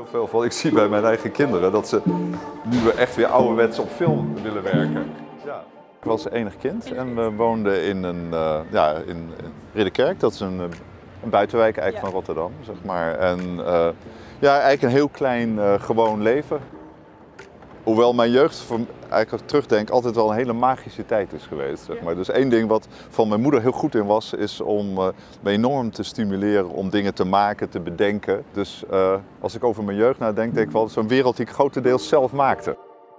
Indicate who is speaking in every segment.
Speaker 1: heel veel van. Ik zie bij mijn eigen kinderen dat ze nu echt weer ouderwets op film willen werken. Ja. Ik was enig kind en we woonden in Ridderkerk. Dat is een buitenwijk eigenlijk van Rotterdam, zeg maar. En eigenlijk een heel klein gewoon leven. Hoewel mijn jeugd, eigenlijk als ik terugdenk, altijd wel een hele magische tijd is geweest. Zeg maar. Dus één ding wat van mijn moeder heel goed in was, is om me enorm te stimuleren om dingen te maken, te bedenken. Dus als ik over mijn jeugd nadenk, denk ik wel, zo'n wereld die ik grotendeels zelf maakte.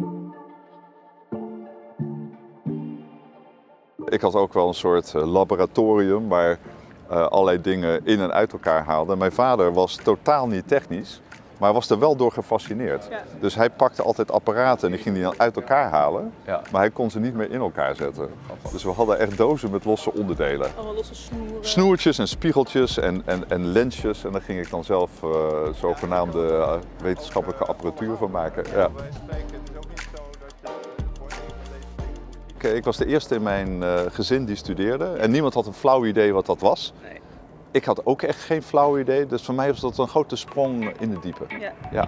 Speaker 1: Ik had ook wel een soort laboratorium waar allerlei dingen in en uit elkaar haalde. Mijn vader was totaal niet technisch. Maar hij was er wel door gefascineerd. Ja. Dus hij pakte altijd apparaten en die ging hij dan uit elkaar halen. Ja. Maar hij kon ze niet meer in elkaar zetten. Dus we hadden echt dozen met losse onderdelen.
Speaker 2: Allemaal losse snoeren.
Speaker 1: Snoertjes en spiegeltjes en lensjes. En daar ging ik dan zelf zogenaamde wetenschappelijke apparatuur van maken. Ja. Ik was de eerste in mijn gezin die studeerde. En niemand had een flauw idee wat dat was. Nee. Ik had ook echt geen flauw idee, dus voor mij was dat een grote sprong in het diepe. Ja.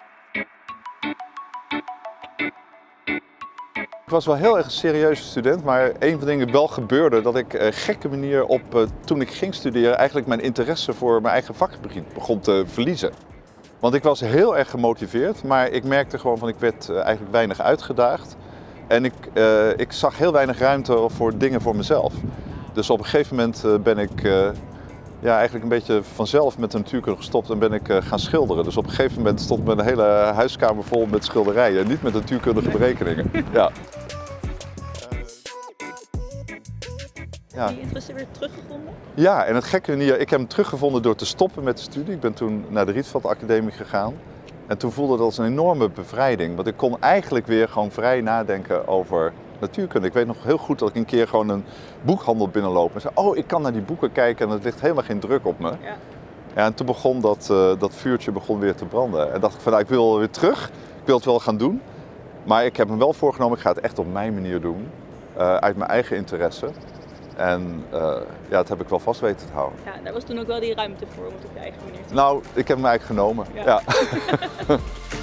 Speaker 1: Ik was wel heel erg een serieuze student, maar een van de dingen wel gebeurde dat ik gekke manier toen ik ging studeren eigenlijk mijn interesse voor mijn eigen vakgebied begon te verliezen. Want ik was heel erg gemotiveerd, maar ik merkte gewoon van ik werd eigenlijk weinig uitgedaagd. En ik zag heel weinig ruimte voor dingen voor mezelf. Dus op een gegeven moment ben ik eigenlijk een beetje vanzelf met de natuurkunde gestopt en ben ik gaan schilderen. Dus op een gegeven moment stond mijn hele huiskamer vol met schilderijen, niet met natuurkundige berekeningen. Ja.
Speaker 2: Heb je die interesse weer teruggevonden?
Speaker 1: Ja, en het gekke manier, ik heb hem teruggevonden door te stoppen met de studie. Ik ben toen naar de Rietveld Academie gegaan. En toen voelde dat als een enorme bevrijding, want ik kon eigenlijk weer gewoon vrij nadenken over natuurkunde. Ik weet nog heel goed dat ik een keer gewoon een boekhandel binnenloop en zei, oh, ik kan naar die boeken kijken en het ligt helemaal geen druk op me. Ja. Ja, en toen begon dat vuurtje weer te branden. En dacht ik van, nou, ik wil weer terug, ik wil het wel gaan doen. Maar ik heb me wel voorgenomen, ik ga het echt op mijn manier doen, uit mijn eigen interesse. En dat heb ik wel vast weten te houden.
Speaker 2: Ja, daar was toen ook wel die ruimte voor om het op je eigen manier te doen.
Speaker 1: Nou, ik heb hem eigenlijk genomen. Ja.